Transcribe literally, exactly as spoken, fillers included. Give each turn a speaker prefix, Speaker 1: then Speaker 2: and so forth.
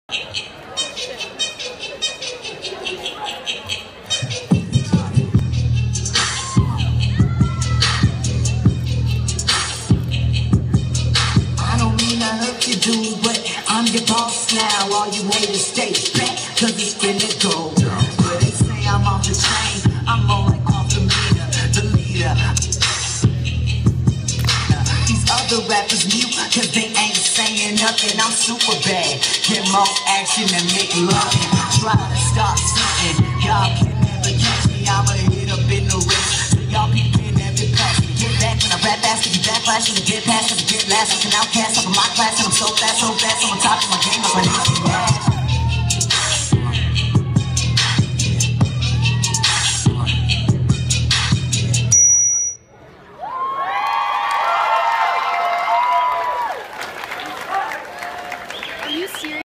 Speaker 1: I'm your boss now, all you haters stay back, cause it's finna go. But they say I'm off the chain, I'm more like off the meter, the leader. These other rappers mute, cause they ain't saying nothing, I'm super bad. Get more action and make love. Try to start something, y'all can never catch me, I'ma hit up in the race. So y'all be paying every pass. Get back when I rap fast, cause you backlash, cause you get past, cause you get last. Like an outcast, up in my class, and I'm so fast, so fast, I'm on top of my game, like my name.